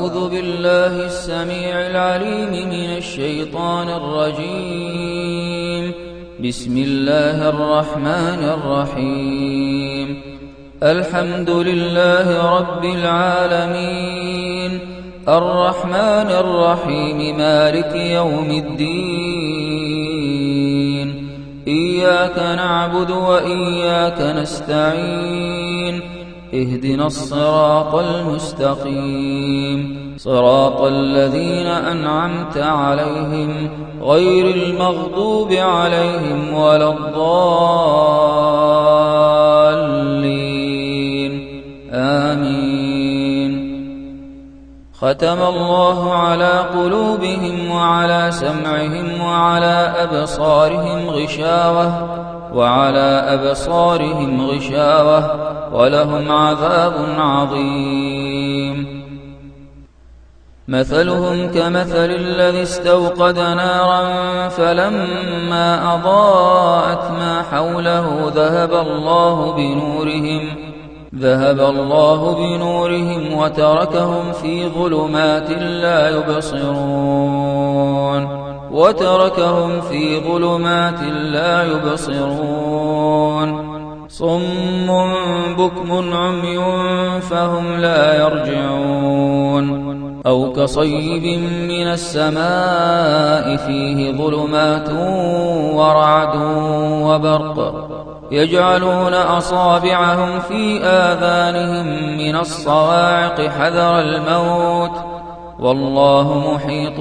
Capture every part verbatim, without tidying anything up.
أعوذ بالله السميع العليم من الشيطان الرجيم. بسم الله الرحمن الرحيم. الحمد لله رب العالمين، الرحمن الرحيم، مالك يوم الدين. إياك نعبد وإياك نستعين، اهدنا الصراط المستقيم، صراط الذين أنعمت عليهم غير المغضوب عليهم ولا الضالين، آمين. ختم الله على قلوبهم وعلى سمعهم وعلى أبصارهم غشاوة وعلى أبصارهم غشاوة ولهم عذاب عظيم. مثلهم كمثل الذي استوقد نارا فلما أضاءت ما حوله ذهب الله بنورهم ذهب الله بنورهم وتركهم في ظلمات لا يبصرون وتركهم في ظلمات لا يبصرون صم بكم عمي فهم لا يرجعون. أو كصيب من السماء فيه ظلمات ورعد وبرق يجعلون أصابعهم في آذانهم من الصواعق حذر الموت والله محيط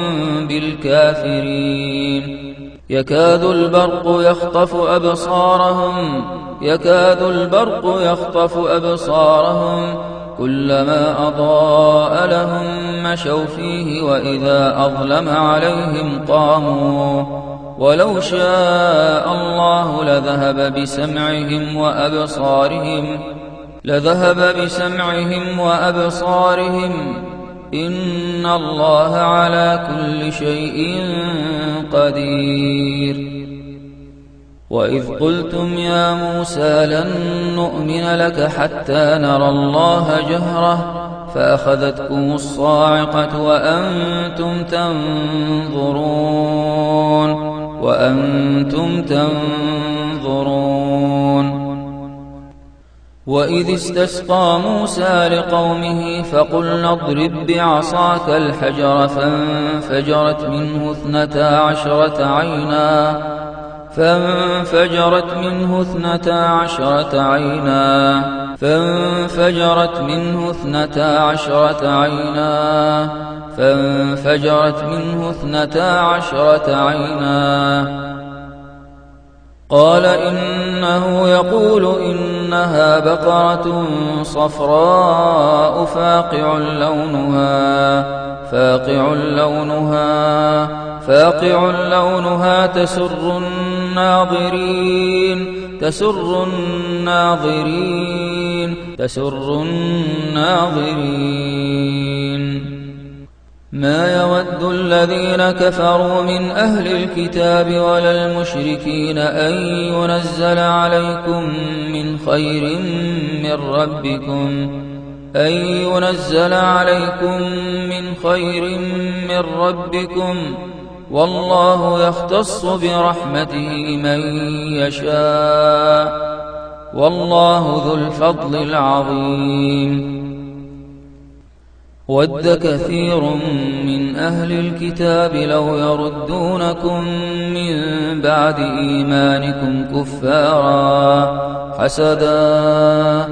بالكافرين. يكاد البرق يخطف أبصارهم يكاد البرق يخطف أبصارهم كلما أضاء لهم مشوا فيه وإذا أظلم عليهم قاموا ولو شاء الله لذهب بسمعهم وأبصارهم لذهب بسمعهم وأبصارهم إن الله على كل شيء قدير. وإذ قلتم يا موسى لن نؤمن لك حتى نرى الله جهرة فأخذتكم الصاعقة وأنتم تنظرون وأنتم تنظرون وإذ استسقى موسى لقومه فقلنا اضرب بعصاك الحجر فانفجرت منه اثنتا عشرة عينا فانفجرت منه اثنتا عشرة عينا فانفجرت منه اثنتا عشرة عينا فانفجرت منه اثنتا عشرة عينا. قال إنه يقول إنها بقرة صفراء فاقع لونها فاقع لونها فاقع لونها تسر الناظرين تسر الناظرين تسر الناظرين. ما يود الذين كفروا من أهل الكتاب ولا المشركين أن ينزل عليكم من خير من ربكم أن ينزل عليكم من خير من ربكم والله يختص برحمته من يشاء والله ذو الفضل العظيم. ود كثير من أهل الكتاب لو يردونكم من بعد إيمانكم كفارا حسدا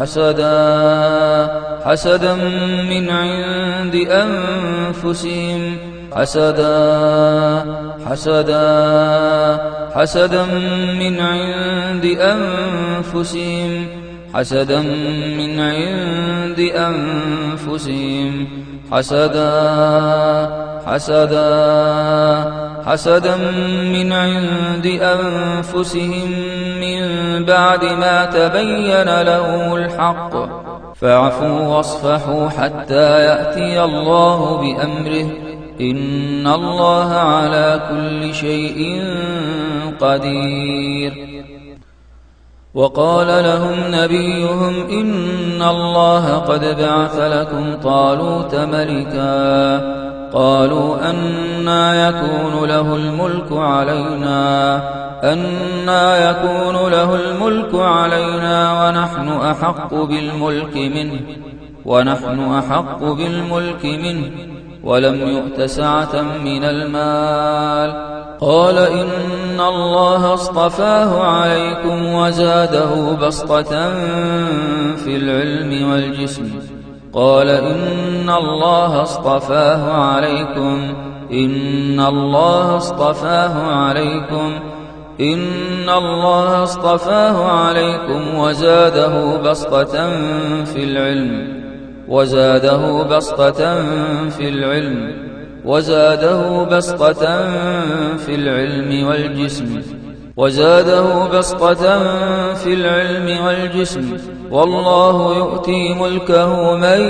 حسدا حسدا من عند أنفسهم حسدا حسدا حسدا من عند أنفسهم حسدا من عند أنفسهم حسدا حسدا حسدا من عند أنفسهم من بعد ما تبين لهم الحق فاعفوا واصفحوا حتى يأتي الله بأمره إن الله على كل شيء قدير. وقال لهم نبيهم إن الله قد بعث لكم طالوت ملكا قالوا أنى يكون له الملك علينا أنى يكون له الملك علينا ونحن أحق بالملك منه ونحن أحق بالملك منه ولم يؤت سعة من المال قال إن الله اصطفاه عليكم وزاده بسطة في العلم والجسم قال إن الله اصطفاه عليكم إن الله اصطفاه عليكم إن الله اصطفاه عليكم وزاده بسطة في العلم وزاده بسطة في العلم وزاده بسطة في العلم والجسم وزاده بسطة في العلم والجسم والله يؤتي ملكه من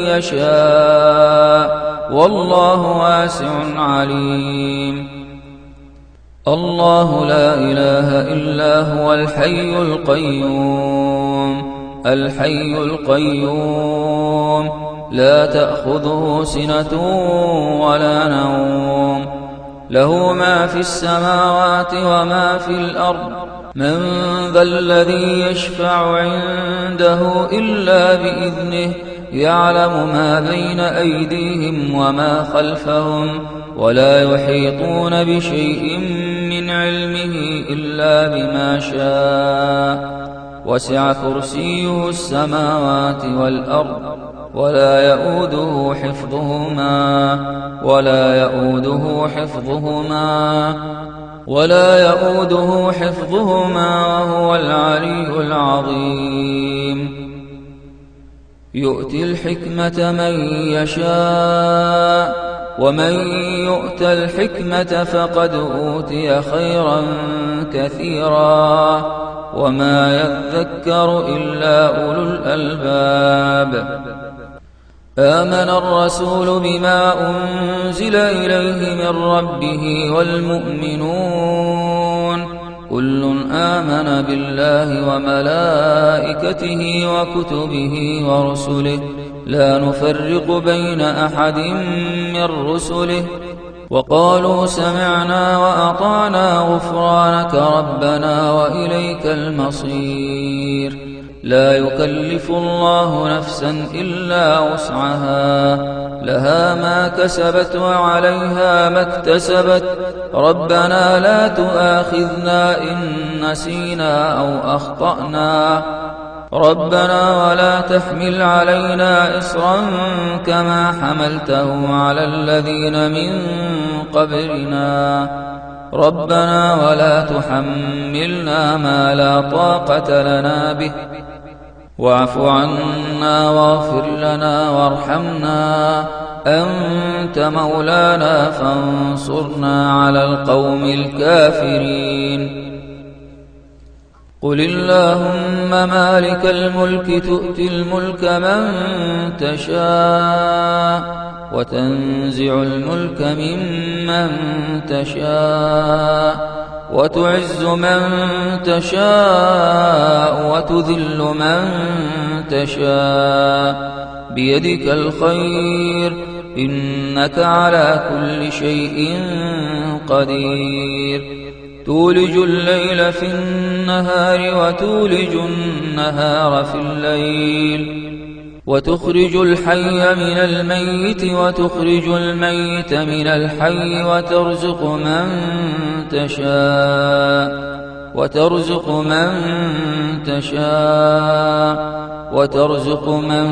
يشاء والله واسع عليم الله لا إله إلا هو الحي القيوم الحي القيوم لا تأخذه سنة ولا نوم له ما في السماوات وما في الأرض من ذا الذي يشفع عنده إلا بإذنه يعلم ما بين أيديهم وما خلفهم ولا يحيطون بشيء من علمه إلا بما شاء وسع كرسيه السماوات والأرض ولا يؤوده حفظهما ولا يؤوده حفظهما ولا يؤوده حفظهما وهو العلي العظيم يؤتي الحكمة من يشاء ومن يؤت الحكمة فقد أوتي خيرا كثيرا وما يذكر إلا أولو الألباب آمن الرسول بما أنزل إليه من ربه والمؤمنون كل آمن بالله وملائكته وكتبه ورسله لا نفرق بين أحد من رسله وقالوا سمعنا وأطعنا غفرانك ربنا وإليك المصير لا يكلف الله نفسا إلا وسعها لها ما كسبت وعليها ما اكتسبت ربنا لا تؤاخذنا إن نسينا أو أخطأنا ربنا ولا تحمل علينا إصرا كما حملته على الذين من قبلنا ربنا ولا تحملنا ما لا طاقة لنا به واعف عنا واغفر لنا وارحمنا أنت مولانا فانصرنا على القوم الكافرين قل اللهم مالك الملك تؤتي الملك من تشاء وتنزع الملك ممن تشاء وتعز من تشاء وتذل من تشاء بيدك الخير إنك على كل شيء قدير تولج الليل في النهار وتولج النهار في الليل وتخرج الحي من الميت وتخرج الميت من الحي وترزق من تشاء وترزق من تشاء وترزق من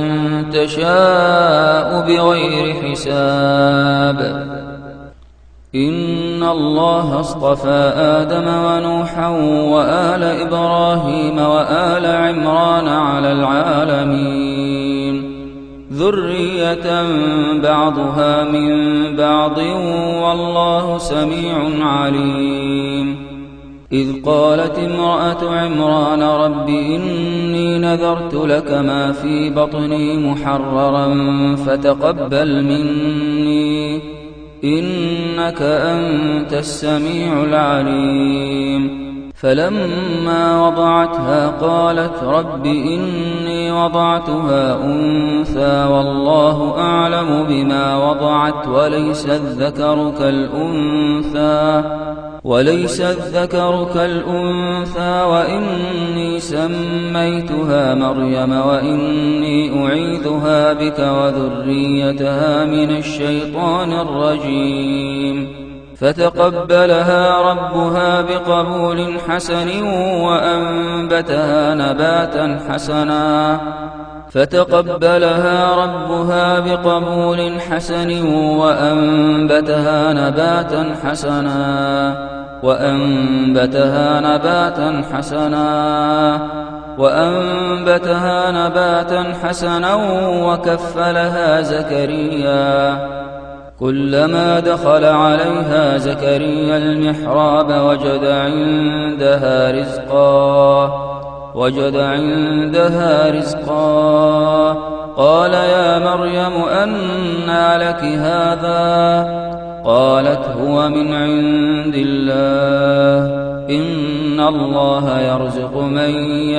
تشاء بغير حساب إن الله اصطفى آدم ونوحا وآل إبراهيم وآل عمران على العالمين ذرية بعضها من بعض والله سميع عليم إذ قالت امرأة عمران رب إني نذرت لك ما في بطني محررا فتقبل مني إنك أنت السميع العليم فلما وضعتها قالت رب إني وضعتها أنثى والله أعلم بما وضعت وليس الذكر كالأنثى وليس الذكر كالأنثى وإني سميتها مريم وإني أعيذها بك وذريتها من الشيطان الرجيم فتقبلها ربها بقبول حسن وأنبتها نباتا حسنا فتقبلها ربها بقبول حسن وأنبتها نباتا حسنا وأنبتها نباتا حسنا وأنبتها نباتا حسنا وكفلها زكريا كلما دخل عليها زكريا المحراب وجد عندها رزقا وجد عندها رزقا قال يا مريم أنى لك هذا قالت هو من عند الله إن الله يرزق من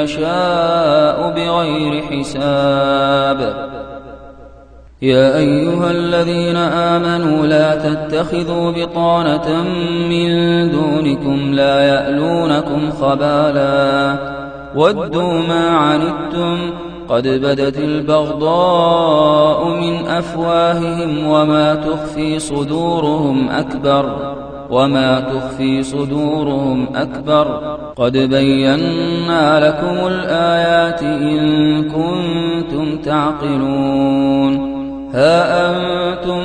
يشاء بغير حساب يا أيها الذين آمنوا لا تتخذوا بطانة من دونكم لا يألونكم خبالا ودوا ما عنتم قد بدت البغضاء من أفواههم وما تخفي صدورهم أكبر وما تخفي صدورهم أكبر قد بينا لكم الآيات إن كنتم تعقلون ها أنتم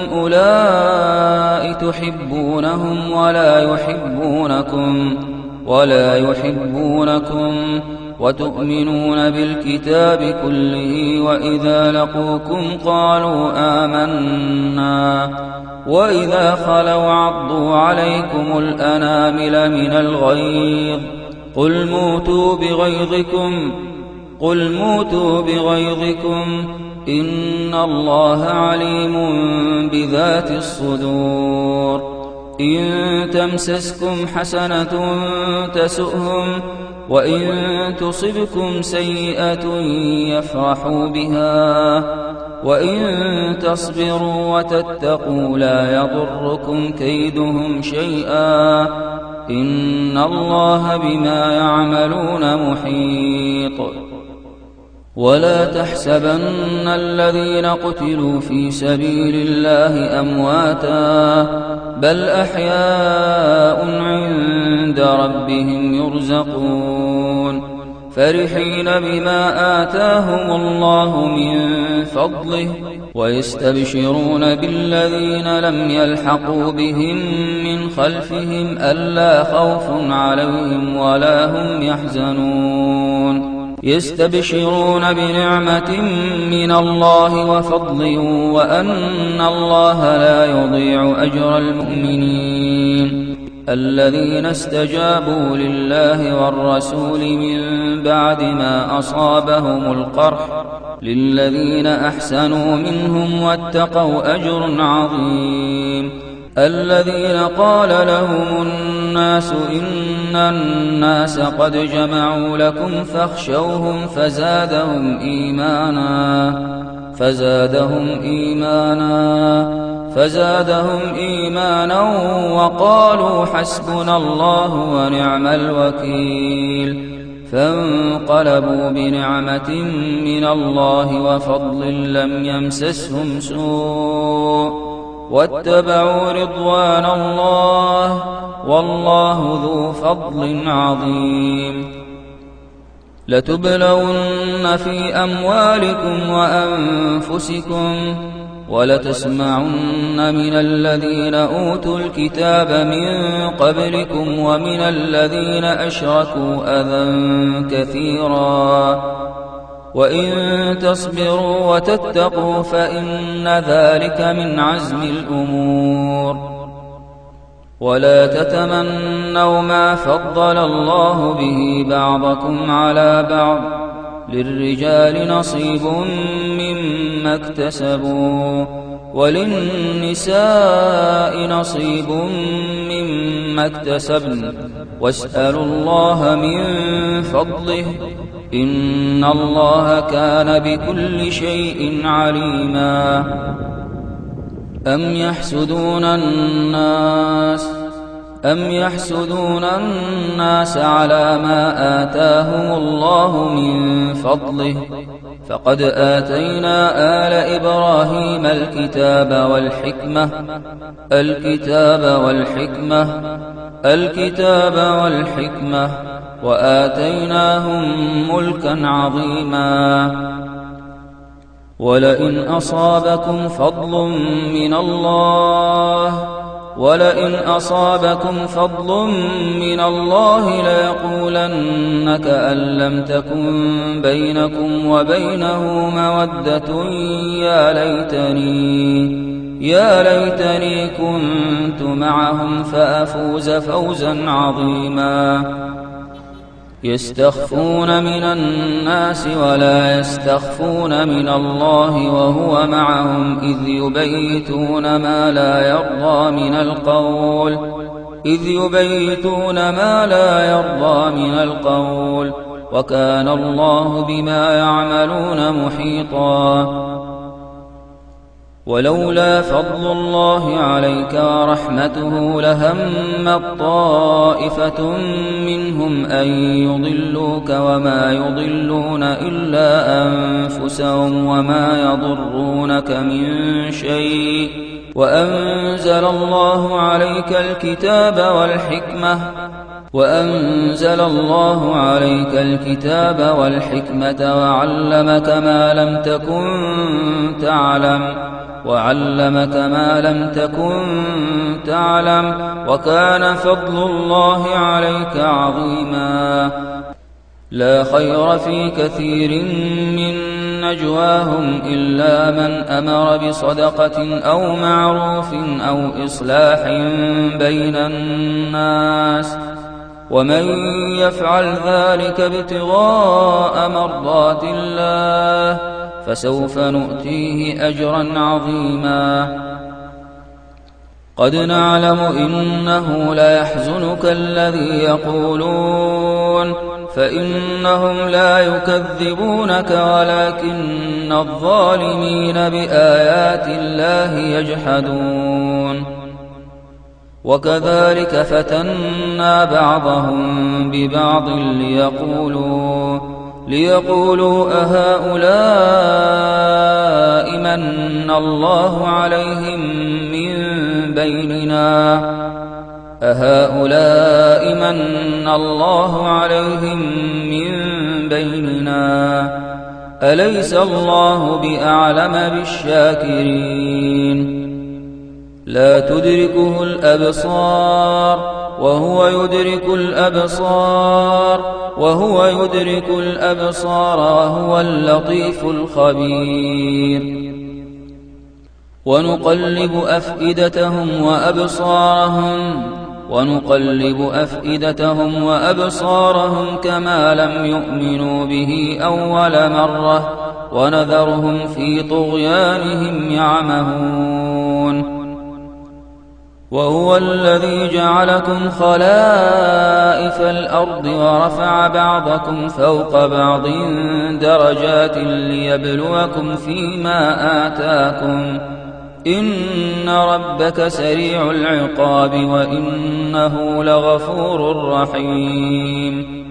أولئك تحبونهم ولا يحبونكم ولا يحبونكم وتؤمنون بالكتاب كله وإذا لقوكم قالوا آمنا وإذا خلوا عضوا عليكم الأنامل من الغيظ قل موتوا بغيظكم قل موتوا بغيظكم إن الله عليم بذات الصدور إن تمسسكم حسنة تسؤهم وإن تصبكم سيئة يفرحوا بها وإن تصبروا وتتقوا لا يضركم كيدهم شيئا إن الله بما يعملون محيط ولا تحسبن الذين قتلوا في سبيل الله أمواتا بل أحياء عند ربهم يرزقون فرحين بما آتاهم الله من فضله ويستبشرون بالذين لم يلحقوا بهم من خلفهم ألا خوف عليهم ولا هم يحزنون يستبشرون بنعمة من الله وفضل وأن الله لا يضيع أجر المؤمنين الذين استجابوا لله والرسول من بعد ما أصابهم القرح للذين أحسنوا منهم واتقوا أجر عظيم الذين قال لهم الناس إن الناس قد جمعوا لكم فاخشوهم فزادهم إيمانا فزادهم إيمانا فزادهم إيمانا وقالوا حسبنا الله ونعم الوكيل فانقلبوا بنعمة من الله وفضل لم يمسسهم سوء واتبعوا رضوان الله والله ذو فضل عظيم لتبلون في أموالكم وأنفسكم ولتسمعن من الذين أوتوا الكتاب من قبلكم ومن الذين أشركوا أذى كثيرا وإن تصبروا وتتقوا فإن ذلك من عزم الأمور ولا تتمنوا ما فضل الله به بعضكم على بعض للرجال نصيب مما اكتسبوا وللنساء نصيب مما اكتسبن واسألوا الله من فضله إن الله كان بكل شيء عليما. أم يحسدون الناس أم يحسدون الناس على ما آتاهم الله من فضله فقد آتينا آل إبراهيم الكتاب والحكمة الكتاب والحكمة الكتاب والحكمة وآتيناهم ملكا عظيما. ولئن أصابكم فضل من الله ولئن أصابكم فضل من الله ليقولن كأن لم تكن بينكم وبينه مودة يا ليتني يا ليتني كنت معهم فأفوز فوزا عظيما. يستخفون من الناس ولا يستخفون من الله وهو معهم إذ يبيتون ما لا يرضى من القول إذ يبيتون ما لا يرضى من القول وكان الله بما يعملون محيطا. ولولا فضل الله عليك ورحمته لهمت طائفة منهم أن يضلوك وما يضلون إلا أنفسهم وما يضرونك من شيء وأنزل الله عليك الكتاب والحكمة وأنزل الله عليك الكتاب والحكمة وعلمك ما لم تكن تعلم وعلمك ما لم تكن تعلم وكان فضل الله عليك عظيما. لا خير في كثير من نجواهم إلا من أمر بصدقة أو معروف أو إصلاح بين الناس ومن يفعل ذلك ابتغاء مرضات الله فسوف نؤتيه أجرا عظيما. قد نعلم إنه ليحزنك الذي يقولون فإنهم لا يكذبونك ولكن الظالمين بآيات الله يجحدون. وكذلك فتنا بعضهم ببعض ليقولوا ليقولوا أهؤلاء من الله عليهم من بيننا أهؤلاء من الله عليهم من بيننا أليس الله بأعلم بالشاكرين. لا تدركه الأبصار وهو يدرك الأبصار وهو يدرك الأبصار وهو اللطيف الخبير. ونقلب أفئدتهم وأبصارهم ونقلب أفئدتهم وأبصارهم كما لم يؤمنوا به أول مرة ونذرهم في طغيانهم يعمهون. وهو الذي جعلكم خلائف الأرض ورفع بعضكم فوق بعض درجات ليبلوكم فيما آتاكم إن ربك سريع العقاب وإنه لغفور رحيم.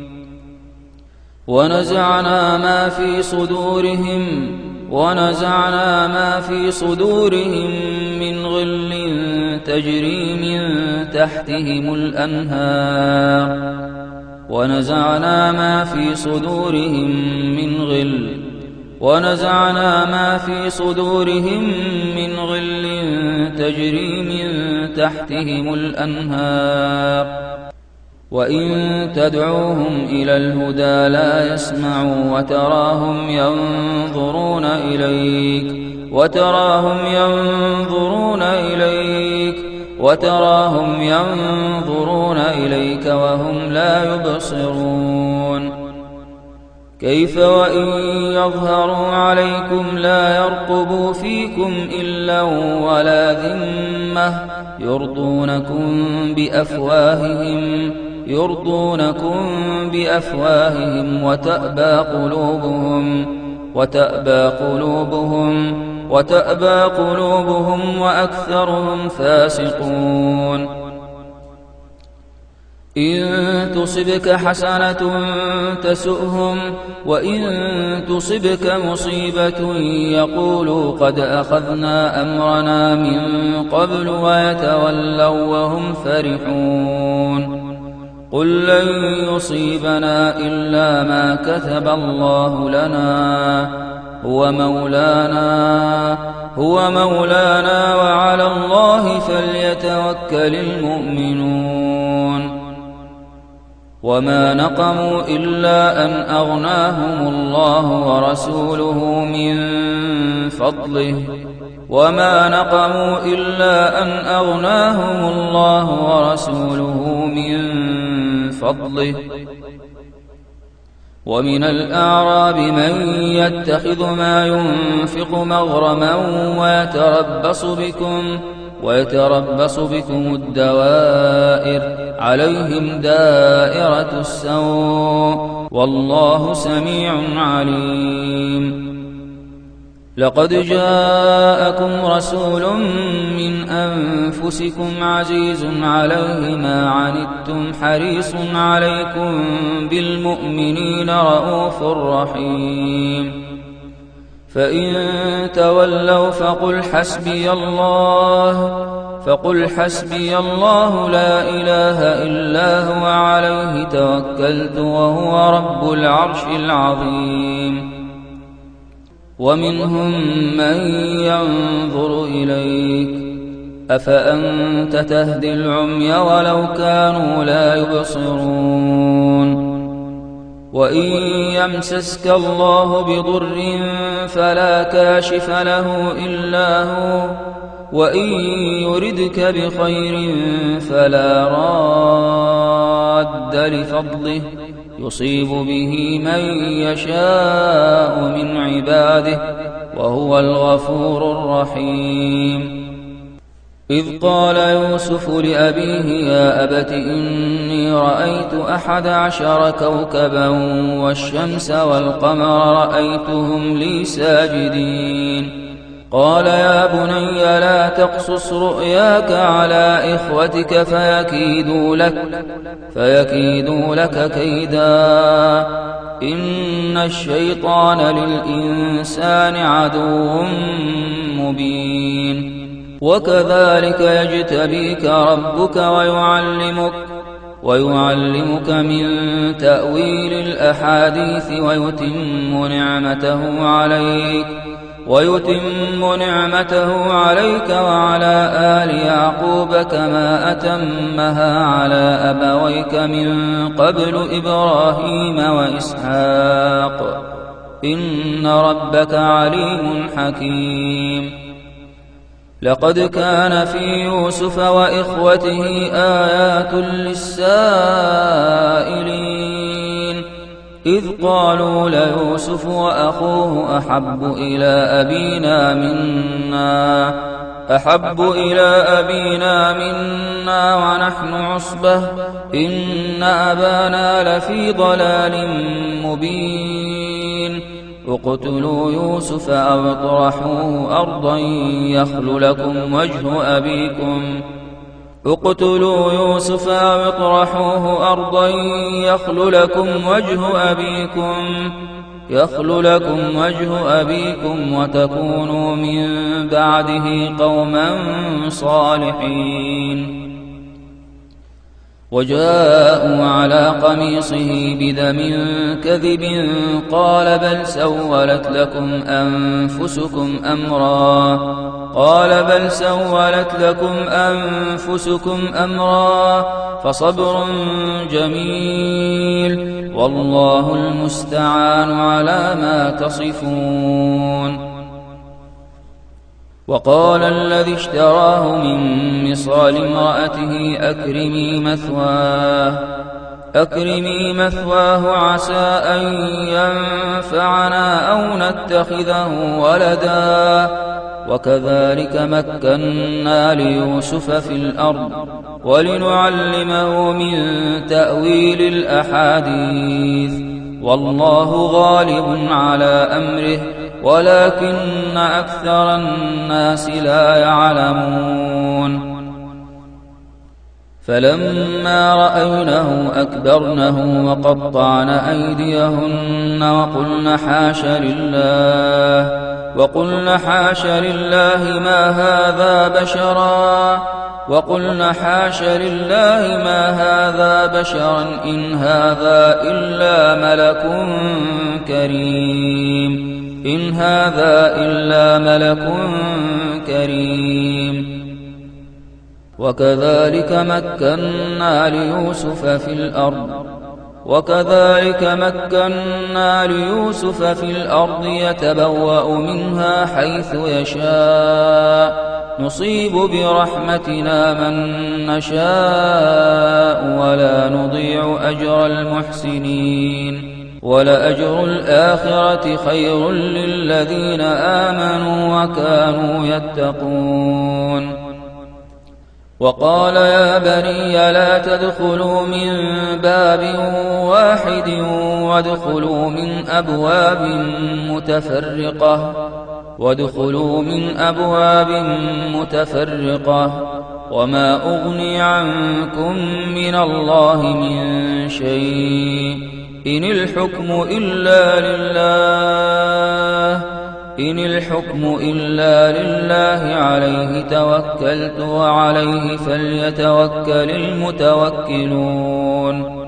ونزعنا ما في صدورهم ونزعنا ما في صدورهم من غل تجري من تحتهم الأنهار ونزعنا ما في صدورهم من غل ونزعنا ما في صدورهم من غل تجري من تحتهم الأنهار وإن تدعوهم إلى الهدى لا يسمعوا وتراهم ينظرون إليك وتراهم ينظرون إليك وتراهم ينظرون إليك وهم لا يبصرون. كيف وإن يظهروا عليكم لا يرقبوا فيكم إلا ولا ذمة يرضونكم بأفواههم يرضونكم بأفواههم وتأبى قلوبهم وتأبى قلوبهم وتأبى قلوبهم وأكثرهم فاسقون. إن تصبك حسنة تسؤهم وإن تصبك مصيبة يقولوا قد أخذنا أمرنا من قبل ويتولوا وهم فرحون. قل لن يصيبنا إلا ما كتب الله لنا هو مولانا هو مولانا وعلى الله فليتوكل المؤمنون. وما نقموا إلا أن أغناهم الله ورسوله من فضله وما نقموا إلا أن أغناهم الله ورسوله من فضله. ومن الأعراب من يتخذ ما ينفق مغرما ويتربص بكم ويتربص بكم الدوائر عليهم دائرة السوء والله سميع عليم. لقد جاءكم رسول من أنفسكم عزيز عليه ما عنتم حريص عليكم بالمؤمنين رءوف رحيم. فإن تولوا فقل حسبي الله فقل حسبي الله لا إله إلا هو عليه توكلت وهو رب العرش العظيم. ومنهم من ينظر إليك أفأنت تهدي العمي ولو كانوا لا يبصرون. وإن يمسسك الله بضر فلا كاشف له إلا هو وإن يردك بخير فلا راد لفضله يصيب به من يشاء من عباده وهو الغفور الرحيم. إذ قال يوسف لأبيه يا أبت إني رأيت أحد عشر كوكبا والشمس والقمر رأيتهم لي ساجدين. قال يا بني لا تقصص رؤياك على إخوتك فيكيدوا لك, فيكيدوا لك كيدا إن الشيطان للإنسان عدو مبين. وكذلك يجتبيك ربك ويعلمك ويعلمك من تأويل الأحاديث ويتم نعمته عليك ويتم نعمته عليك وعلى آل يعقوب كما أتمها على أبويك من قبل إبراهيم وإسحاق إن ربك عليم حكيم. لقد كان في يوسف وإخوته آيات للسائلين إذ قالوا ليوسف وأخوه أحب إلى أبينا منا أحب إلى أبينا منا ونحن عصبة إن أبانا لفي ضلال مبين. اقتلوا يوسف أو اطرحوه أرضا يخل لكم وجه أبيكم اقتلوا يوسف أو اطرحوه أرضا يخل لكم وجه أبيكم يخل لكم وجه أبيكم وتكونوا من بعده قوما صالحين. وجاءوا على قميصه بدم كذب قال بل سولت لكم أنفسكم أمرا قال بل سولت لكم أنفسكم أمرا فصبر جميل والله المستعان على ما تصفون. وقال الذي اشتراه من مصر لامرأته أكرمي مثواه أكرمي مثواه عسى أن ينفعنا أو نتخذه ولدا وكذلك مكنا ليوسف في الأرض ولنعلمه من تأويل الأحاديث والله غالب على أمره ولكن أكثر الناس لا يعلمون فلما رأينه أكبرنه وقطعن أيديهن وقلن حاش لله وقلن حاش لله ما هذا بشرا وقلن حاش لله ما هذا بشرا إن هذا إلا ملك كريم إن هذا إلا ملك كريم وكذلك مكنا ليوسف في الأرض وكذلك مكنا ليوسف في الأرض يتبوأ منها حيث يشاء نصيب برحمتنا من نشاء ولا نضيع أجر المحسنين ولأجر الآخرة خير للذين آمنوا وكانوا يتقون وقال يا بني لا تدخلوا من باب واحد وادخلوا من أبواب متفرقة وادخلوا من أبواب متفرقة وما أغني عنكم من الله من شيء إن الحكم إلا لله إن الحكم إلا لله عليه توكلت وعليه فليتوكل المتوكلون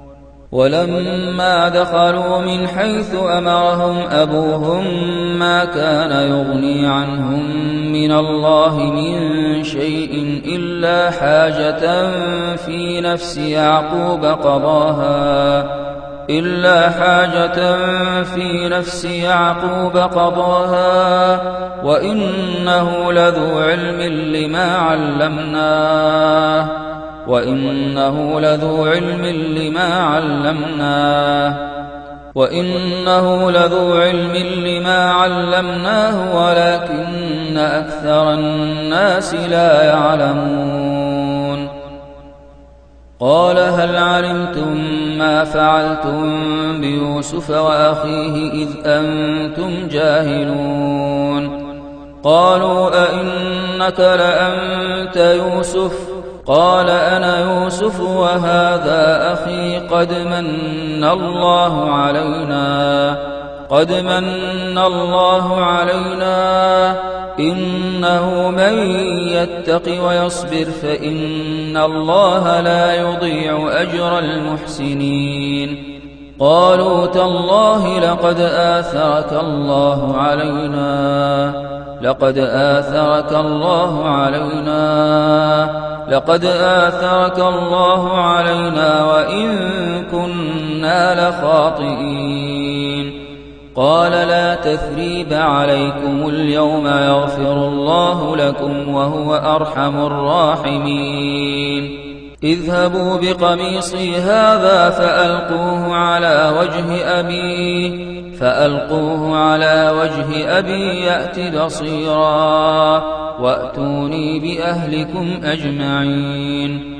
ولما دخلوا من حيث أمرهم أبوهم ما كان يغني عنهم من الله من شيء إلا حاجة في نفس يعقوب قضاها إلا حاجة في نفس يعقوب قضاها وإنه لذو علم لما علمناه وإنه لذو علم لما علمناه وإنه لذو علم لما علمناه ولكن أكثر الناس لا يعلمون قال هل علمتم ما فعلتم بيوسف وأخيه إذ أنتم جاهلون قالوا أئنك لأنت يوسف قال أنا يوسف وهذا أخي قد من الله علينا قد من الله علينا إنه من يتق ويصبر فإن الله لا يضيع أجر المحسنين قالوا تالله لقد آثرك الله علينا لقد آثرك الله علينا لقد آثرك الله علينا وإن كنا لخاطئين قال لا تثريب عليكم اليوم يغفر الله لكم وهو أرحم الراحمين اذهبوا بقميصي هذا فألقوه على وجه أبيه فألقوه على وجه أبي يأت بصيرا وأتوني بأهلكم أجمعين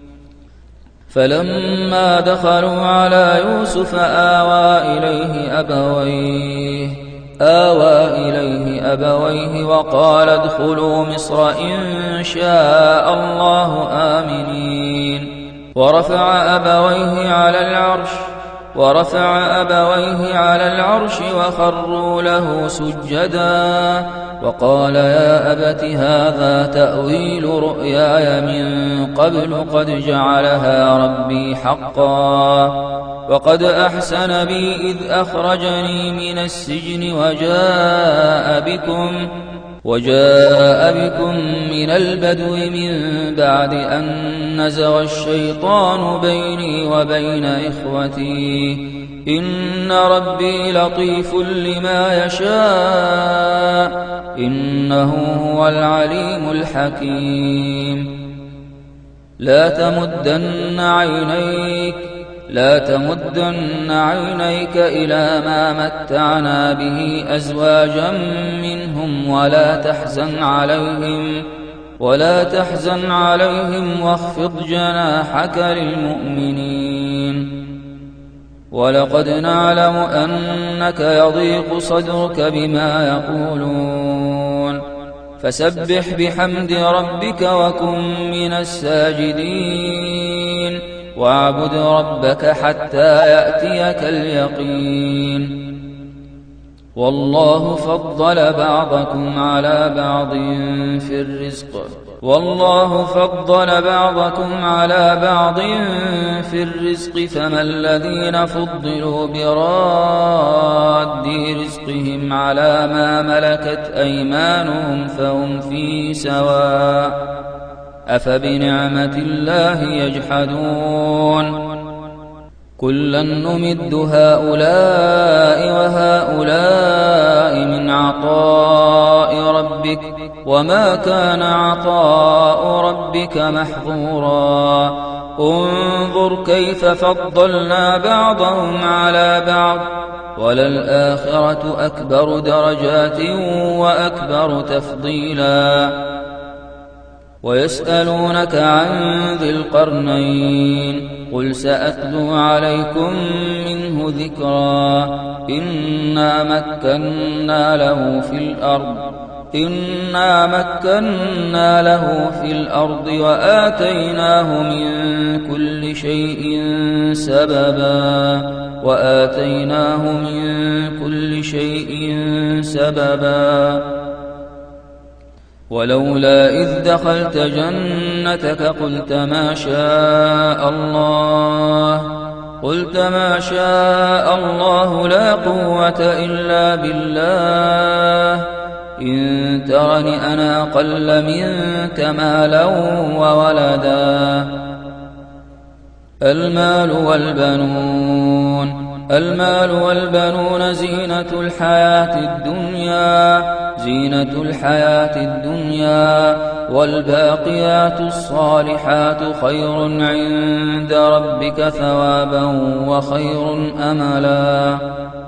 فلما دخلوا على يوسف آوى إليه أبويه آوى إليه أبويه وقال ادخلوا مصر إن شاء الله آمنين ورفع أبويه على العرش ورفع أبويه على العرش وخروا له سجدا وقال يا أبت هذا تأويل رؤياي من قبل قد جعلها ربي حقا وقد أحسن بي إذ أخرجني من السجن وجاء بكم وجاء بكم من البدو من بعد أن نزغ الشيطان بيني وبين إخوتي إن ربي لطيف لما يشاء إنه هو العليم الحكيم لا تمدن عينيك لا تمدن عينيك إلى ما متعنا به أزواجا منهم ولا تحزن عليهم ولا تحزن عليهم واخفض جناحك للمؤمنين. ولقد نعلم أنك يضيق صدرك بما يقولون فسبح بحمد ربك وكن من الساجدين واعبد ربك حتى يأتيك اليقين. والله فضل بعضكم على بعض في الرزق والله فضل بعضكم على بعض في الرزق فما الذين فضلوا براد رزقهم على ما ملكت أيمانهم فهم فيه سواء أفبنعمة الله يجحدون. كلا نمد هؤلاء وهؤلاء من عطاء ربك وما كان عطاء ربك محظورا. انظر كيف فضلنا بعضهم على بعض وللآخرة أكبر درجات وأكبر تفضيلا. ويسألونك عن ذي القرنين قل سأتلو عليكم منه ذكرا. إنا مكنا له في الأرض إنا مكنا له في الأرض وآتيناه من كل شيء سببا وآتيناه من كل شيء سببا. ولولا إذ دخلت جنتك قلت ما شاء الله قلت ما شاء الله لا قوة إلا بالله إن ترني أنا أقل منك مالا وولدا. المال والبنون المال والبنون زينة الحياة الدنيا زينة الحياة الدنيا والباقيات الصالحات خير عند ربك ثوابا وخير أملا.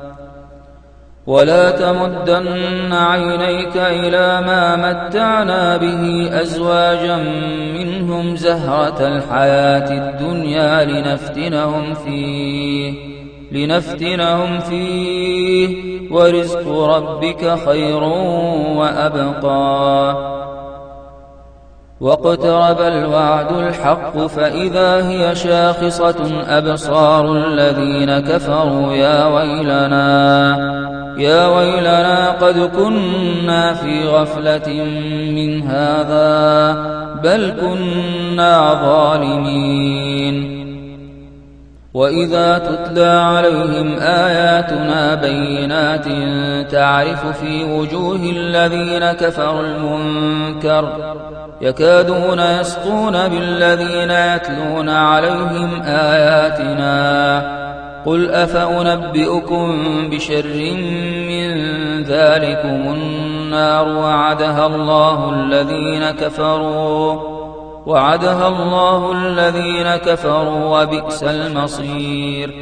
ولا تمدن عينيك إلى ما متعنا به أزواجا منهم زهرة الحياة الدنيا لنفتنهم فيه لنفتنهم فيه ورزق ربك خير وأبقى. واقترب الوعد الحق فإذا هي شاخصة أبصار الذين كفروا يا ويلنا يا ويلنا قد كنا في غفلة من هذا بل كنا ظالمين. وإذا تتلى عليهم آياتنا بينات تعرف في وجوه الذين كفروا المنكر يكادون يسطون بالذين يتلون عليهم آياتنا. قل أفأنبئكم بشر من ذلكم النار وعدها الله الذين كفروا وعدها الله الذين كفروا وبئس المصير.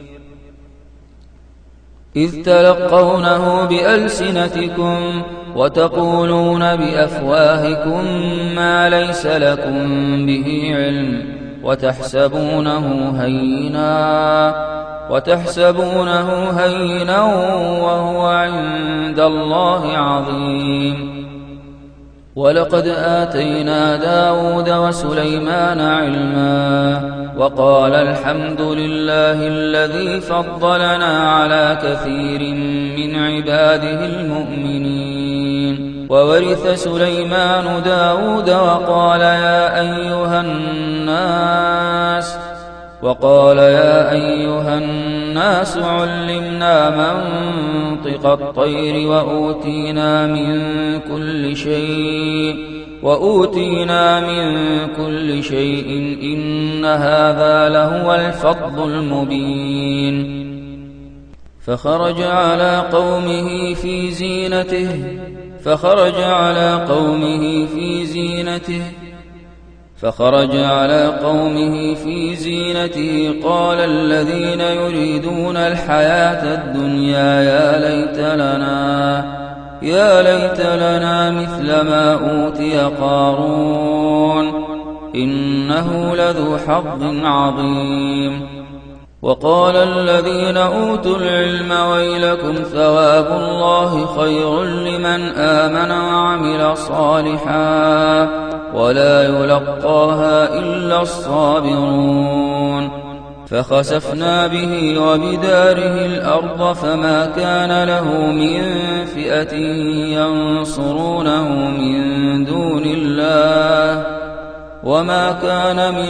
إذ تلقونه بألسنتكم وتقولون بأفواهكم ما ليس لكم به علم وتحسبونه هينا وتحسبونه هينا وهو عند الله عظيم. ولقد آتينا داود وسليمان علما وقال الحمد لله الذي فضلنا على كثير من عباده المؤمنين. وورث سليمان داود وقال يا أيها الناس وقال يا أيها الناس علمنا منطق الطير وأوتينا من كل شيء وأوتينا من كل شيء إن هذا لهو الفضل المبين. فخرج على قومه في زينته فخرج على قومه في زينته فخرج على قومه في زينته قال الذين يريدون الحياة الدنيا يا ليت لنا يا ليت لنا مثل ما أوتي قارون إنه لذو حظ عظيم. وقال الذين أوتوا العلم ويلكم ثواب الله خير لمن آمن وعمل صالحا ولا يلقاها إلا الصابرون. فخسفنا به وبداره الأرض فما كان له من فئة ينصرونه من دون الله وما كان من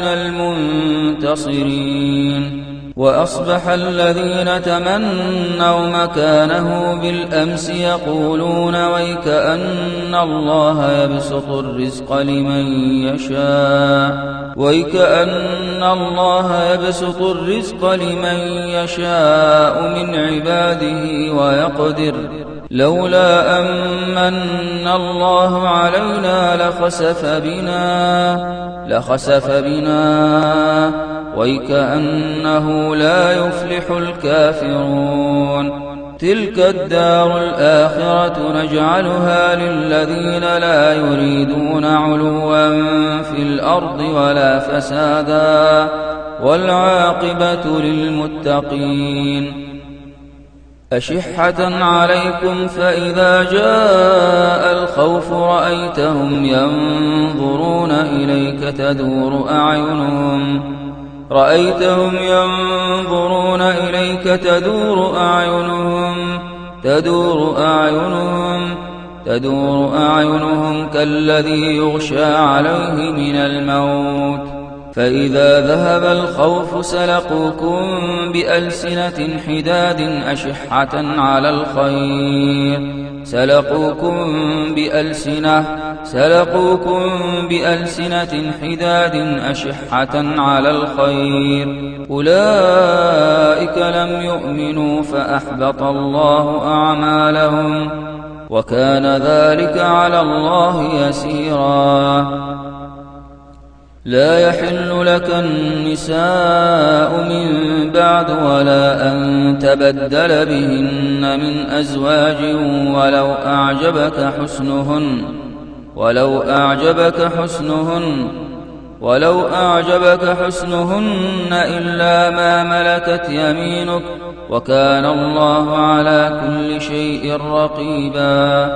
المنتصرين. وأصبح الذين تمنوا مكانه بالأمس يقولون ويك أن الله يبسط الرزق لمن يشاء ويك أن الله يبسط الرزق لمن يشاء من عباده ويقدر لولا أمن الله علينا لخسف بنا لخسف بنا ويكأنه لا يفلح الكافرون. تلك الدار الآخرة نجعلها للذين لا يريدون علوا في الأرض ولا فسادا والعاقبة للمتقين. أشحة عليكم فإذا جاء الخوف رأيتهم ينظرون إليك تدور أعينهم رأيتهم ينظرون إليك تدور أعينهم تدور أعينهم تدور أعينهم كالذي يغشى عليه من الموت فإذا ذهب الخوف سلقوكم بألسنة حداد أشحة على الخير سلقوكم بألسنة سلقوكم بألسنة حداد أشحة على الخير أولئك لم يؤمنوا فأحبط الله أعمالهم وكان ذلك على الله يسيرا. لا يحل لك النساء من بعد ولا أن تبدل بهن من أزواج ولو أعجبك حسنهن ولو أعجبك حسنهن ولو أعجبك حسنهن إلا ما ملكت يمينك وكان الله على كل شيء رقيبا.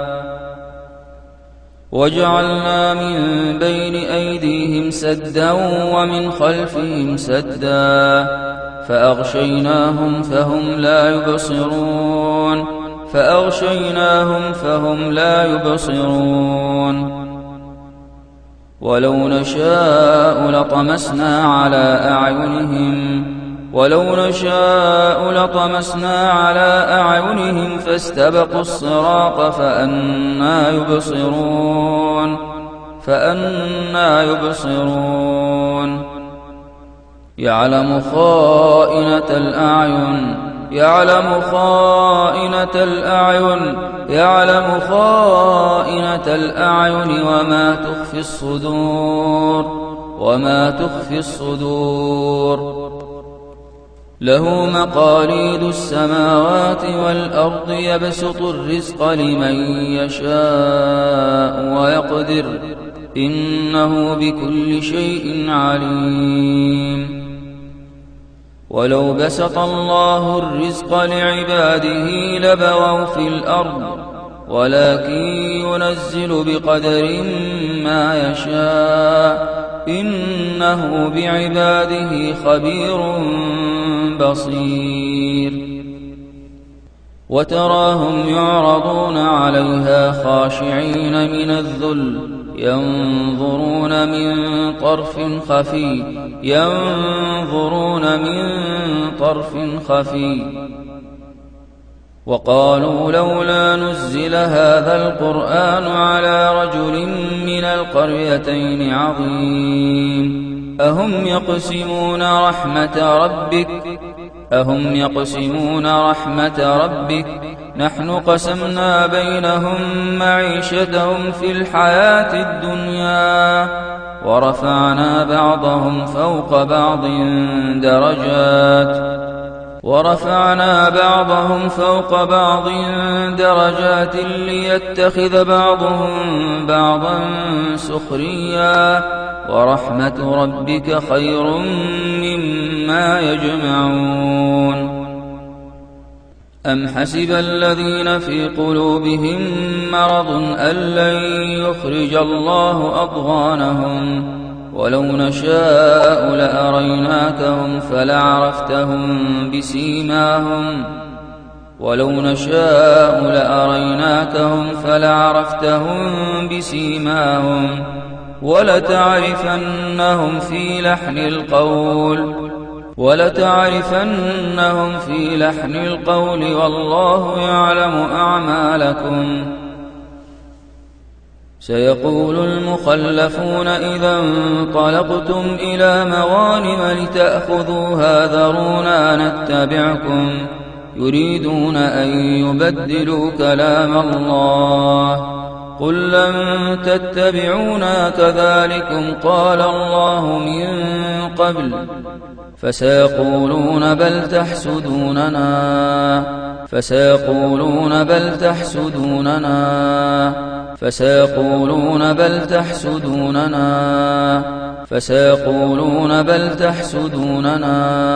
وجعلنا من بين أيديهم سدا ومن خلفهم سدا فأغشيناهم فهم لا يبصرون فأغشيناهم فهم لا يبصرون. ولو نشاء لطمسنا على أعينهم ولو نشاء لطمسنا على أعينهم فاستبقوا الصراط فأنى يبصرون فأنى يبصرون. يعلم خائنة الأعين يعلم خائنة الأعين يعلم خائنة الأعين وما تخفي الصدور وما تخفي الصدور. له مقاليد السماوات والأرض يبسط الرزق لمن يشاء ويقدر إنه بكل شيء عليم. ولو بسط الله الرزق لعباده لبغوا في الأرض ولكن ينزل بقدر ما يشاء إنه بعباده خبير بصير. وتراهم يعرضون عليها خاشعين من الذل ينظرون من طرف خفي ينظرون من طرف خفي وقالوا لولا نزل هذا القرآن على رجل من القريتين عظيم أهم يقسمون رحمة ربك أهم يقسمون رحمة ربك نحن قسمنا بينهم معيشتهم في الحياة الدنيا ورفعنا بعضهم فوق بعض درجات ورفعنا بعضهم فوق بعض درجات ليتخذ بعضهم بعضا سخريا ورحمة ربك خير مما يجمعون أم حسب الذين في قلوبهم مرض أن لن يخرج الله أضغانهم ولو نشاء لأريناكهم فلعرفتهم بسيماهم ولو نشاء لأريناكهم فلعرفتهم بسيماهم ولتعرفنهم في لحن القول ولتعرفنهم في لحن القول والله يعلم أعمالكم سيقول المخلفون إذا انطلقتم إلى مغانم لتأخذوها ذرونا نتبعكم يريدون أن يبدلوا كلام الله قل لن تتبعونا كذلكم قال الله من قبل فسيقولون بل تحسدوننا فسيقولون بل تحسدوننا فسيقولون بل تحسدوننا فسيقولون بل تحسدوننا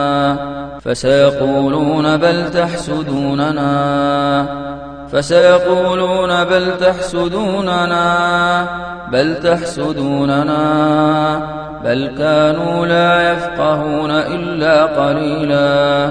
فسيقولون بل تحسدوننا فسيقولون بل تحسدوننا بل تحسدوننا بل كانوا لا يفقهون إلا قليلا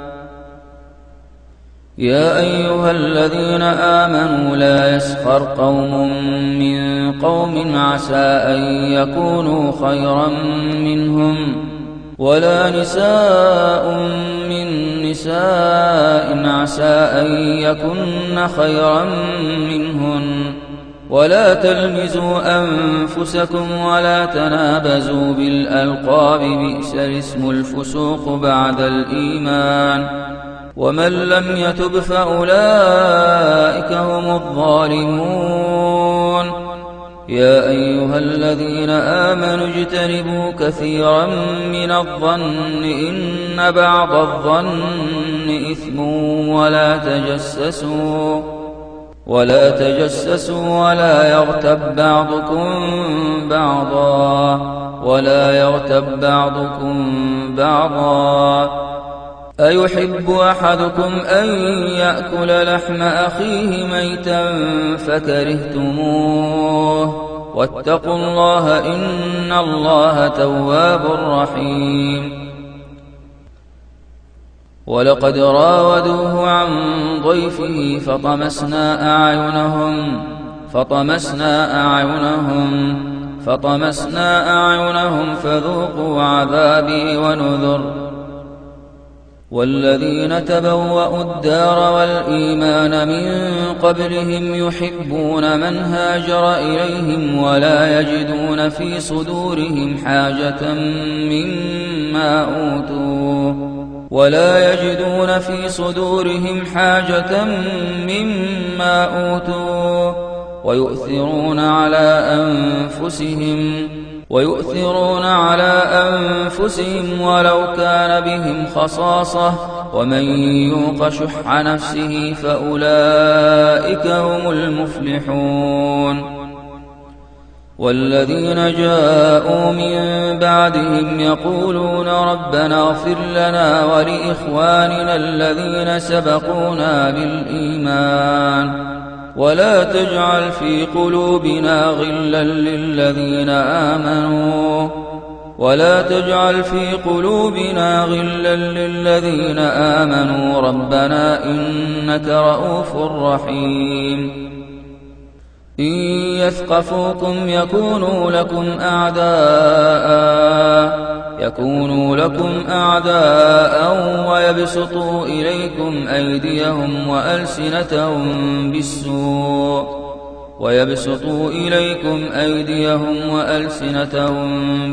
يا أيها الذين آمنوا لا يسخر قوم من قوم عسى أن يكونوا خيرا منهم ولا نساء من نساء عسى أن يكن خيرا منهن ولا تلمزوا أنفسكم ولا تنابزوا بالألقاب بئس الاسم الفسوق بعد الإيمان ومن لم يتب فأولئك هم الظالمون يا أيها الذين آمنوا اجتنبوا كثيرا من الظن إن بعض الظن إثم ولا تجسسوا ولا تجسسوا ولا يغتب بعضكم بعضا ولا يغتب بعضكم بعضا أيحب أحدكم أن يأكل لحم أخيه ميتا فكرهتموه واتقوا الله إن الله تواب رحيم ولقد راودوه عن ضيفه فطمسنا أعينهم فطمسنا أعينهم فطمسنا أعينهم فذوقوا عذابي ونذر والذين تبوأوا الدار والإيمان من قبلهم يحبون من هاجر إليهم ولا يجدون في صدورهم حاجة مما أوتوا ولا يجدون في صدورهم حاجة مما أوتوا ويؤثرون على أنفسهم ويؤثرون على أنفسهم ولو كان بهم خصاصة ومن يوق شح نفسه فأولئك هم المفلحون والذين جاءوا من بعدهم يقولون ربنا اغفر لنا ولإخواننا الذين سبقونا بالإيمان ولا تجعل في قلوبنا غلا للذين آمنوا ولا تجعل في قلوبنا غلا للذين آمنوا ربنا إنك رؤوف رحيم إن يثقفوكم يكونوا لكم أعداء يكونوا لكم أعداء ويبسطوا إليكم أيديهم وألسنتهم بالسوء ويبسطوا إليكم أيديهم وألسنتهم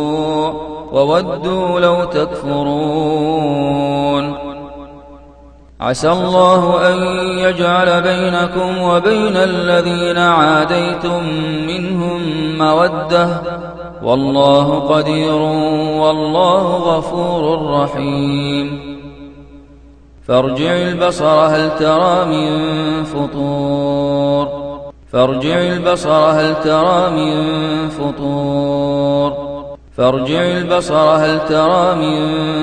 بالسوء وودوا لو تكفرون عسى الله أن يجعل بينكم وبين الذين عاديتم منهم مودة والله قدير والله غفور رحيم فارجع البصر هل ترى من فطور فارجع البصر هل ترى من فطور فارجع البصر هل ترى من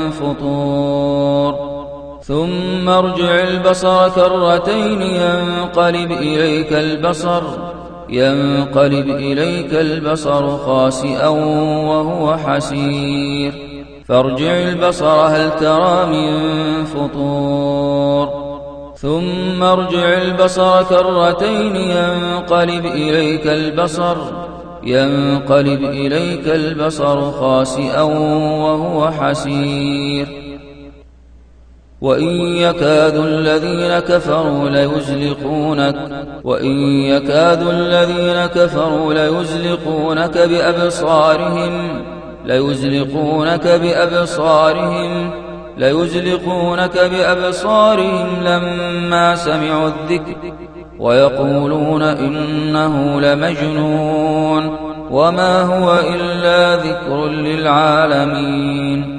فطور ثم ارجع البصر كرتين ينقلب إليك البصر ينقلب إليك البصر خاسئا وهو حسير فارجع البصر هل ترى من فطور ثم ارجع البصر كرتين ينقلب إليك البصر ينقلب إليك البصر خاسئا وهو حسير وإن يكاد الذين كفروا ليزلقونك وإن يكاد الذين كفروا ليزلقونك بأبصارهم ليزلقونك بأبصارهم ليزلقونك بأبصارهم لما سمعوا الذكر ويقولون إنه لمجنون وما هو إلا ذكر للعالمين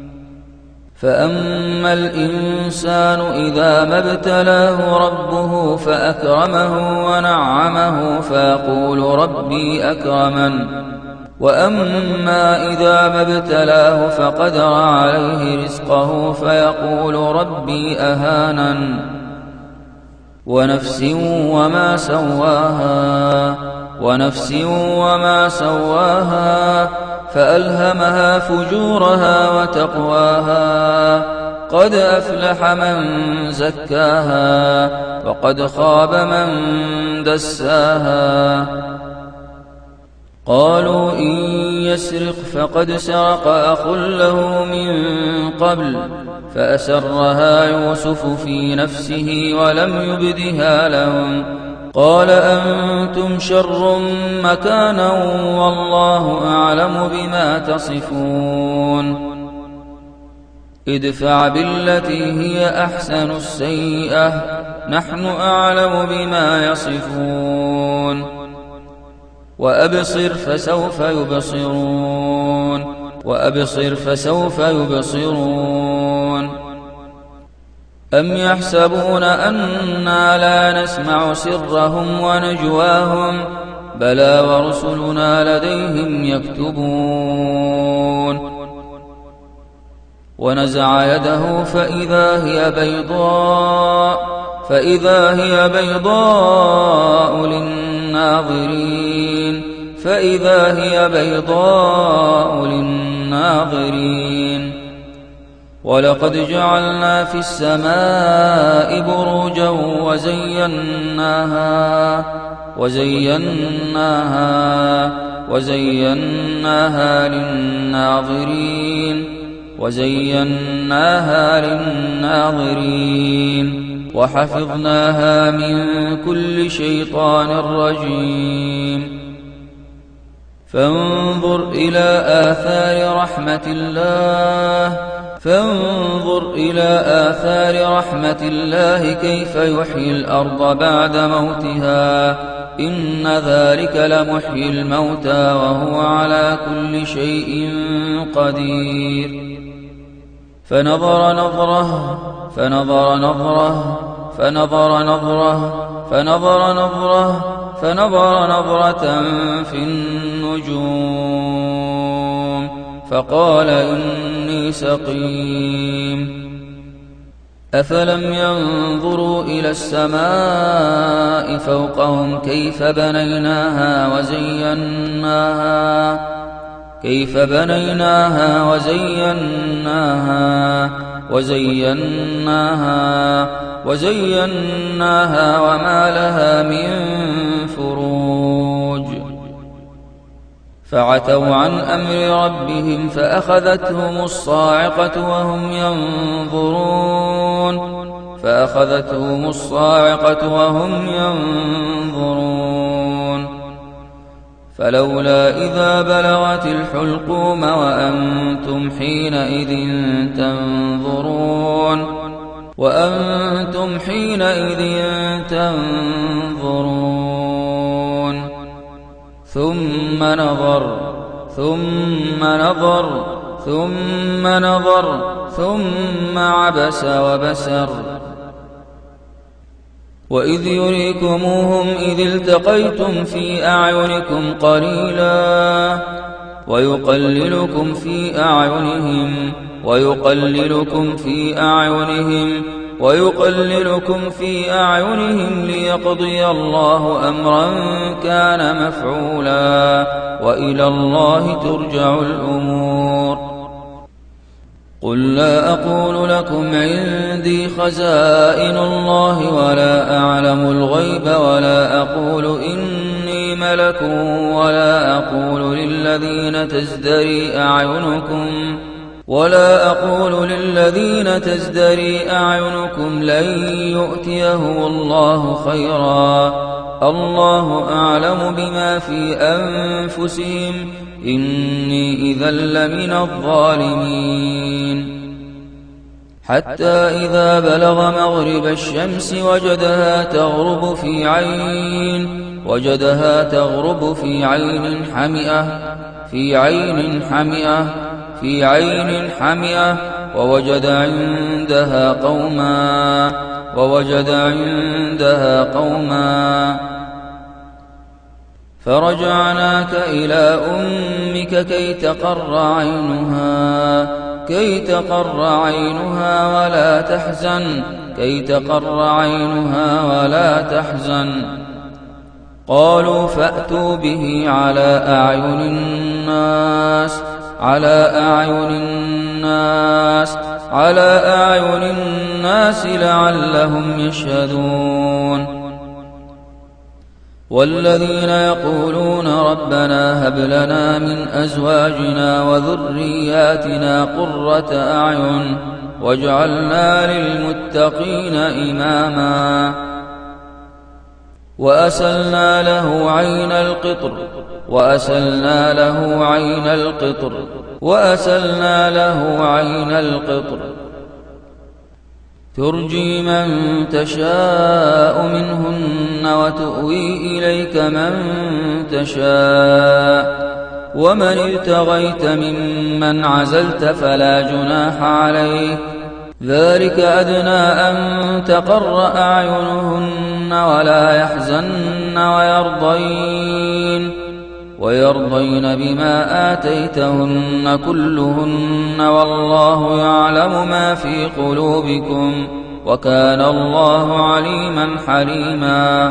فأما الإنسان إذا ما ابتلاه ربه فأكرمه ونعمه فيقول ربي أكرمن وأما إذا ما ابتلاه فقدر عليه رزقه فيقول ربي أهانن ونفس وما سواها ونفس وما سواها فألهمها فجورها وتقواها قد أفلح من زكاها وقد خاب من دساها قالوا إن يسرق فقد سرق أخ له من قبل فأسرها يوسف في نفسه ولم يبدها لهم قال أنتم شر مكانا والله أعلم بما تصفون ادفع بالتي هي أحسن السيئة نحن أعلم بما يصفون وأبصر فسوف يبصرون وأبصر فسوف يبصرون أم يحسبون أنا لا نسمع سرهم ونجواهم بلى ورسلنا لديهم يكتبون ونزع يده فإذا هي بيضاء فإذا هي بيضاء للناظرين فإذا هي بيضاء للناظرين ولقد جعلنا في السماء بروجا وزيناها وزيناها وزيناها للناظرين وزيناها للناظرين وحفظناها من كل شيطان رجيم فانظر إلى آثار رحمة الله فانظر إلى آثار رحمة الله كيف يحيي الأرض بعد موتها إن ذلك لمحيي الموتى وهو على كل شيء قدير فنظر نظرة فنظر نظرة فنظر نظرة فنظر نظرة فنظر نظرة في النجوم فقال إني سقيم أفلم ينظروا إلى السماء فوقهم كيف بنيناها وزيناها كيف بنيناها وزيناها وزيناها وزيناها وما لها من فروج فعتوا عن أمر ربهم فأخذتهم الصاعقة وهم ينظرون فأخذتهم الصاعقة وهم ينظرون فلولا إذا بلغت الحلقوم وأنتم حينئذ تنظرون وأنتم حينئذ تنظرون ثم نظر ثم نظر ثم نظر ثم عبس وبسر وإذ يريكموهم إذ التقيتم في أعينكم قليلا ويقللكم في أعينهم ويقللكم في أعينهم ويقللكم في أعينهم ليقضي الله أمرا كان مفعولا وإلى الله ترجع الأمور. قل لا أقول لكم عندي خزائن الله ولا أعلم الغيب ولا أقول إني ملك ولا أقول للذين تزدري أعينكم ولا أقول للذين تزدري أعينكم لن يؤتيه الله خيرا الله أعلم بما في أنفسهم إني إذا لمن الظالمين. حتى إذا بلغ مغرب الشمس وجدها تغرب في عين وجدها تغرب في عين حمئة في عين حمئة في عين حمئة ووجد عندها قوما ووجد عندها قوما فرجعناك إلى أمك كي تقر عينها كي تقر عينها ولا تحزن كي تقر عينها ولا تحزن. قالوا فأتوا به على أعين الناس على أعين الناس على أعين الناس لعلهم يشهدون. والذين يقولون ربنا هب لنا من أزواجنا وذرياتنا قرة أعين واجعلنا للمتقين إماما وأسلنا له عين القطر وأسلنا له عين القطر وأسلنا له عين القطر ترجي من تشاء منهن وتؤوي إليك من تشاء ومن ابتغيت ممن عزلت فلا جناح عليك ذلك أدنى أن تقر أعينهن ولا يحزن ويرضين ويرضين بما آتيتهن كلهن والله يعلم ما في قلوبكم وكان الله عليما حليما.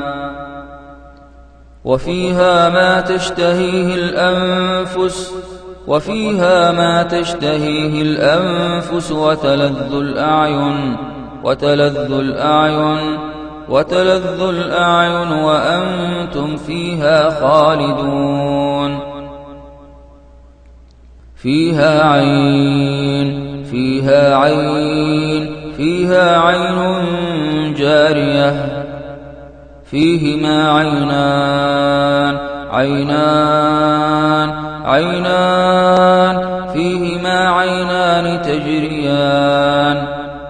وفيها ما تشتهيه الأنفس وفيها ما تشتهيه الأنفس وتلذ الأعين وتلذ الأعين وتلذ الأعين وأنتم فيها خالدون. فيها عين فيها عين فيها عين جارية فيهما عينان عينان عينان فيهما عينان تجريان.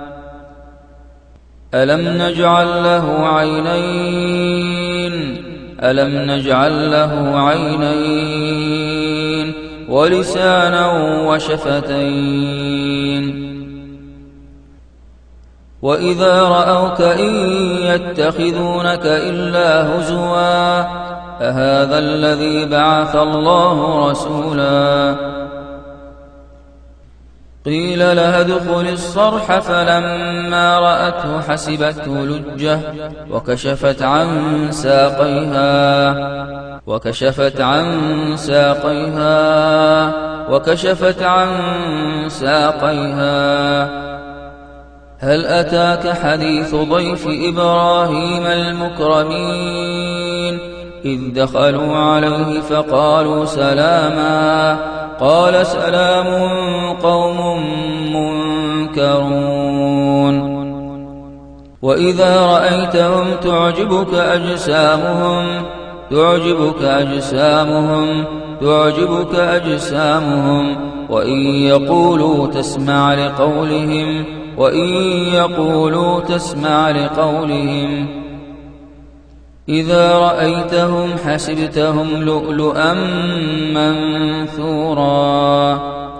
ألم نجعل له عينين ألم نجعل له عينين ولسانا وشفتين. وإذا رأوك إن يتخذونك إلا هزوا أهذا الذي بعث الله رسولا. قيل لها ادخل الصرح فلما رأته حسبته لجة وكشفت عن ساقيها وكشفت عن ساقيها وكشفت عن ساقيها. هل أتاك حديث ضيف إبراهيم المكرمين إذ دخلوا عليه فقالوا سلاما قال سلام قوم منكرون. وإذا رأيتهم تعجبك أجسامهم تعجبك أجسامهم تعجبك أجسامهم وإن يقولوا تسمع لقولهم وإن يقولوا تسمع لقولهم إذا رأيتهم حسبتهم لؤلؤا منثورا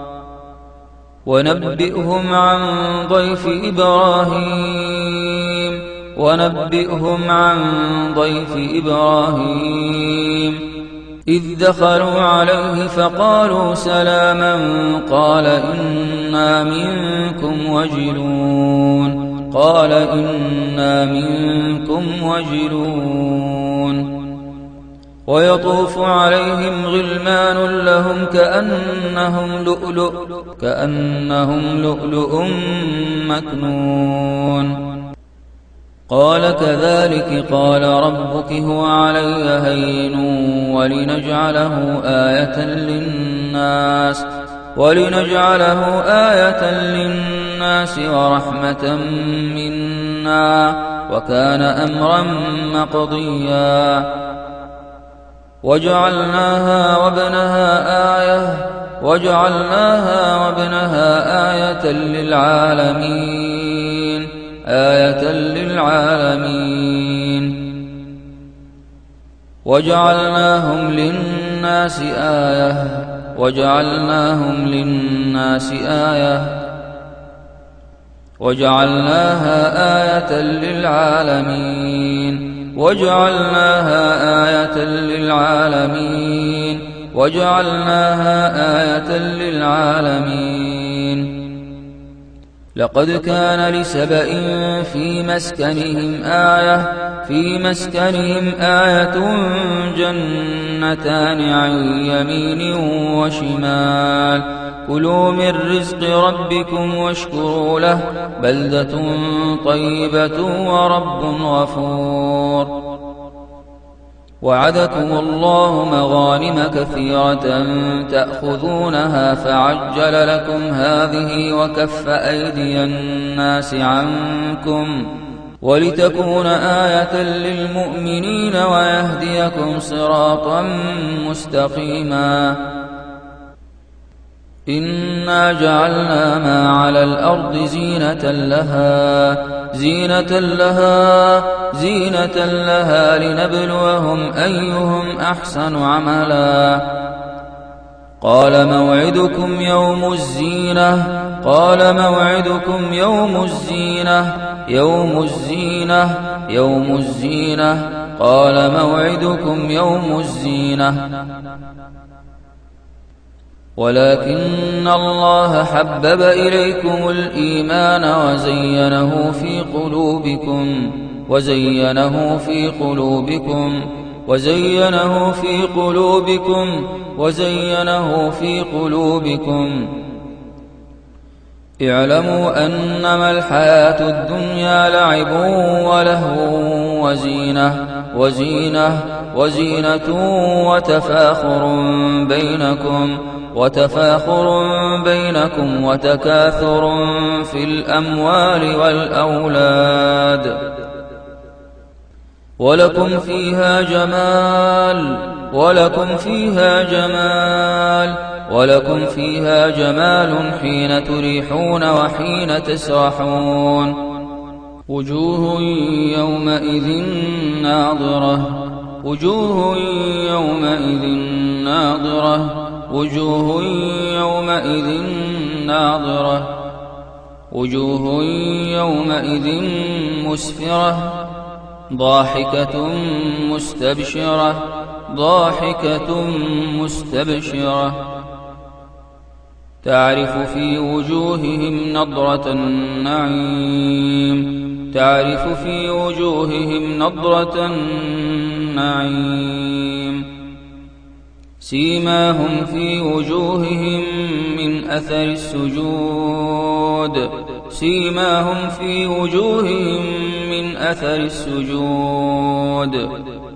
ونبئهم عن ضيف إبراهيم ونبئهم عن ضيف إبراهيم إذ دخلوا عليه فقالوا سلاما قال إنا منكم وجلون قال إنا منكم وجلون ويطوف عليهم غلمان لهم كأنهم لؤلؤ كأنهم لؤلؤ مكنون قال كذلك قال ربك هو علي هين ولنجعله آية للناس ولنجعله آية للناس ورحمة منا وكان أمرا مقضيا وجعلناها وابنها آية وجعلناها وابنها آية للعالمين آية للعالمين وجعلناهم للناس آية وجعلناهم للناس آية وجعلناها آية للعالمين وجعلناها آية للعالمين وجعلناها آية للعالمين لقد كان لسبإ في مسكنهم آية في مسكنهم آية جنتان عن يمين وشمال كلوا من رزق ربكم واشكروا له بلدة طيبة ورب غفور وعدكم الله مغانم كثيرة تأخذونها فعجل لكم هذه وكف أيدي الناس عنكم ولتكون آية للمؤمنين ويهديكم صراطا مستقيما إنا جعلنا ما على الأرض زينة لها زينة لها زينة لها لنبلوهم أيهم أحسن عملا قال موعدكم يوم الزينة قال موعدكم يوم الزينة يوم الزينة يوم الزينة قال موعدكم يوم الزينة ولكن الله حبب إليكم الإيمان وزينه في قلوبكم وزينه في قلوبكم وزينه في قلوبكم وزينه في قلوبكم اعلموا أنما الحياة الدنيا لعب ولهو وزينة وزينة وزينة وتفاخر بينكم وتفاخر بينكم وتكاثر في الأموال والأولاد ولكم فيها جمال ولكم فيها جمال ولكم فيها جمال حين تريحون وحين تسرحون وجوه يومئذ ناظرة وجوه يومئذ ناظرة وجوه يومئذ ناظرة وجوه يومئذ مسفرة ضاحكة مستبشرة ضاحكة مستبشرة تعرف في وجوههم نضرة النعيم تعرف في وجوههم نضرة النعيم سيماهم في وجوههم من أثر السجود سيماهم في وجوههم من أثر السجود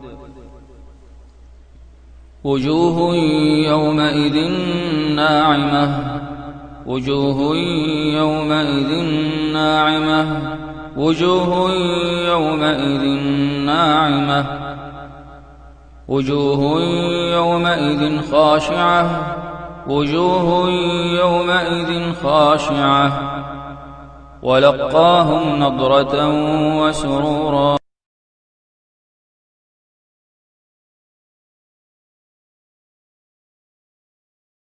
وجوه يومئذ ناعمة وجوه يومئذ ناعمة وجوه يومئذ ناعمة وجوه يومئذ خاشعة وجوه يومئذ خاشعة ولقاهم نضرة وسرورا.